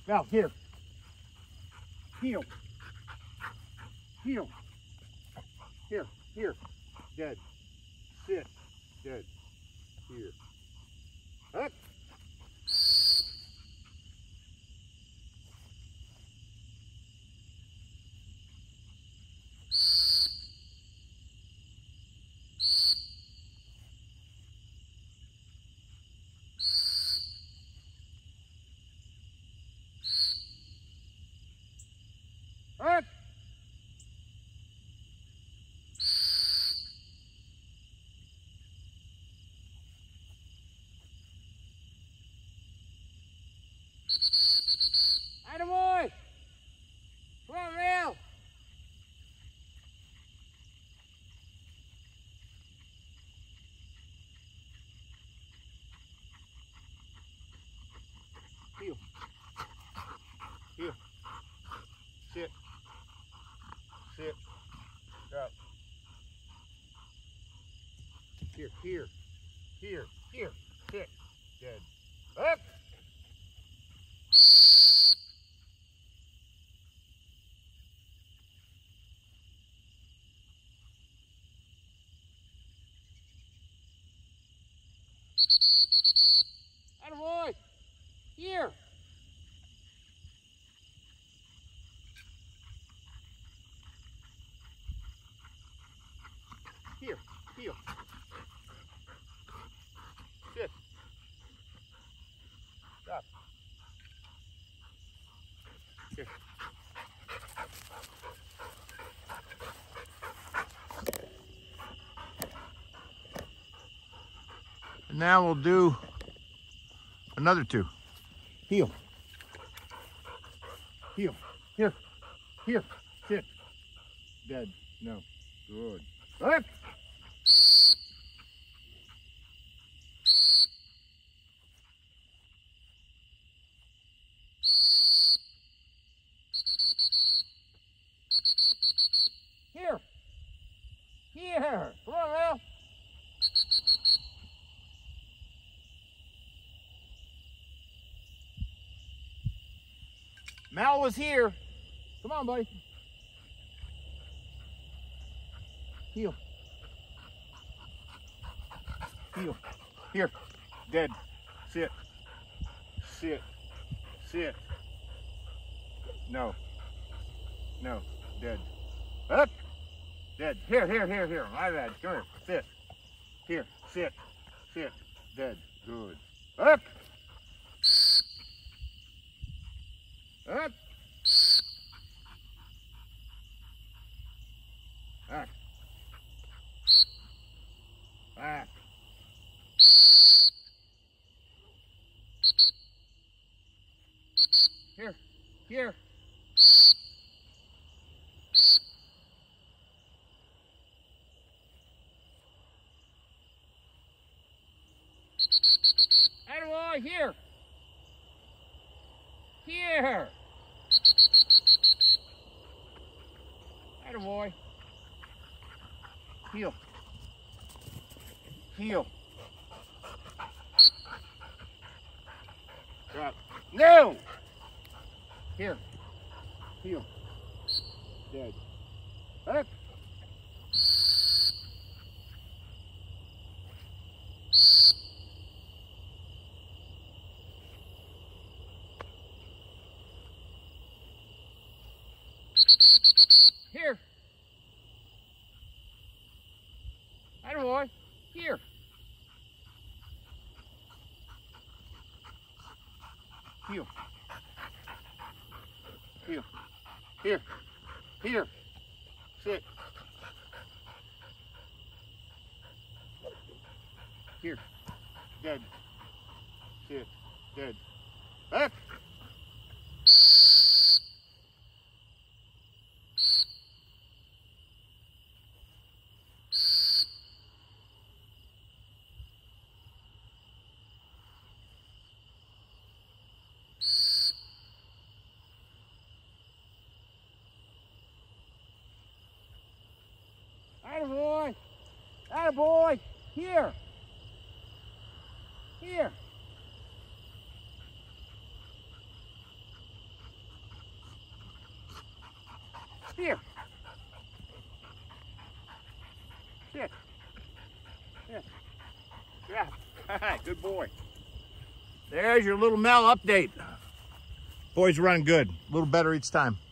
Now, here. Heel. Heel. Here. Here. Dead. Sit. Dead. Here. Up. Up. Attaboy! Come on, Mel! Heel. Heel. Sit. Sit. Drop. Here, here. Here, here. Sit. Dead. Up! Attaboy! Here! Here, heel. Sit. Stop. Here. And now we'll do another two. Heel. Heel. Here. Here. Sit. Dead. No. Good. Up. Here. Here. Come on, Mel. Mal was here. Come on, buddy. Heel. Heel. Here. Dead. Sit. Sit. Sit. No. No. Dead. Up. Dead. Here, here, here, here. My bad. Come here. Sit. Here. Sit. Sit. Dead. Good. Up. Up. Back. Back. Here. Here. Attaboy, here. Here. Attaboy. Heel. Heel. Drop. No! Here. Heel. Dead. Up. Here. Attaboy. Here. Heel. Heel. Here. Here. Sit. Here. Dead. Sit. Dead. Up. Attaboy! Attaboy! Here! Here! Here. Sit. Sit. Yeah. Good boy. There's your Little Mel update. Boy's running good. A little better each time.